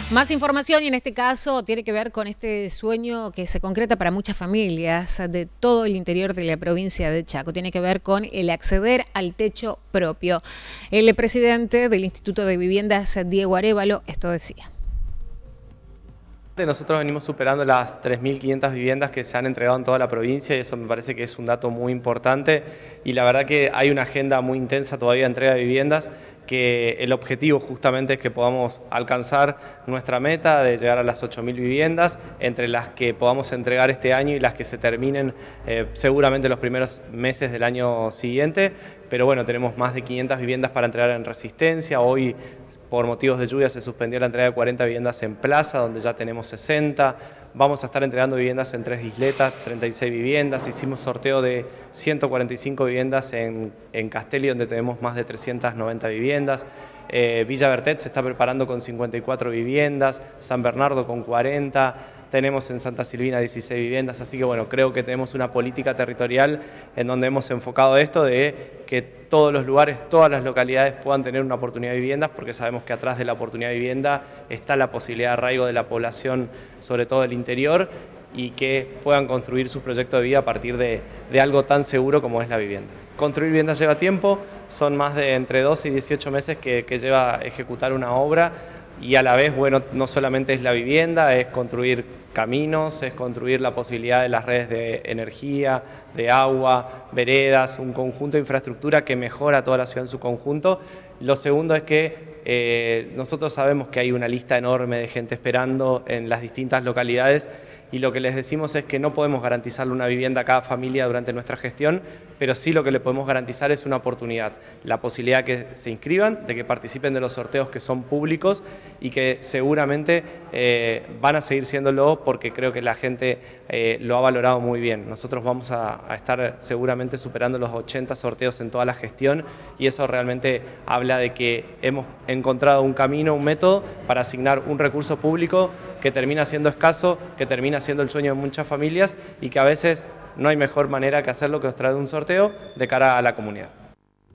Más información y en este caso tiene que ver con este sueño que se concreta para muchas familias de todo el interior de la provincia de Chaco. Tiene que ver con el acceder al techo propio. El presidente del Instituto de Viviendas, Diego Arévalo, esto decía. Nosotros venimos superando las 3.500 viviendas que se han entregado en toda la provincia y eso me parece que es un dato muy importante y la verdad que hay una agenda muy intensa todavía de entrega de viviendas, que el objetivo justamente es que podamos alcanzar nuestra meta de llegar a las 8.000 viviendas, entre las que podamos entregar este año y las que se terminen seguramente los primeros meses del año siguiente, pero bueno, tenemos más de 500 viviendas para entregar en Resistencia. Hoy, por motivos de lluvia, se suspendió la entrega de 40 viviendas en Plaza, donde ya tenemos 60. Vamos a estar entregando viviendas en 3 isletas, 36 viviendas. Hicimos sorteo de 145 viviendas en Castelli, donde tenemos más de 390 viviendas. Villa Bertet se está preparando con 54 viviendas, San Bernardo con 40. Tenemos en Santa Silvina 16 viviendas, así que bueno, creo que tenemos una política territorial en donde hemos enfocado esto de que todos los lugares, todas las localidades puedan tener una oportunidad de viviendas, porque sabemos que atrás de la oportunidad de vivienda está la posibilidad de arraigo de la población, sobre todo del interior, y que puedan construir su proyecto de vida a partir de algo tan seguro como es la vivienda. Construir viviendas lleva tiempo, son más de entre 12 y 18 meses que lleva ejecutar una obra. Y a la vez, bueno, no solamente es la vivienda, es construir caminos, es construir la posibilidad de las redes de energía, de agua, veredas, un conjunto de infraestructura que mejora toda la ciudad en su conjunto. Lo segundo es que nosotros sabemos que hay una lista enorme de gente esperando en las distintas localidades y lo que les decimos es que no podemos garantizarle una vivienda a cada familia durante nuestra gestión, pero sí lo que le podemos garantizar es una oportunidad, la posibilidad que se inscriban, de que participen de los sorteos que son públicos y que seguramente van a seguir siéndolo porque creo que la gente lo ha valorado muy bien. Nosotros vamos a estar seguramente superando los 80 sorteos en toda la gestión y eso realmente habla de que hemos encontrado un camino, un método para asignar un recurso público que termina siendo escaso, que termina siendo el sueño de muchas familias y que a veces no hay mejor manera que hacerlo que través de un sorteo de cara a la comunidad.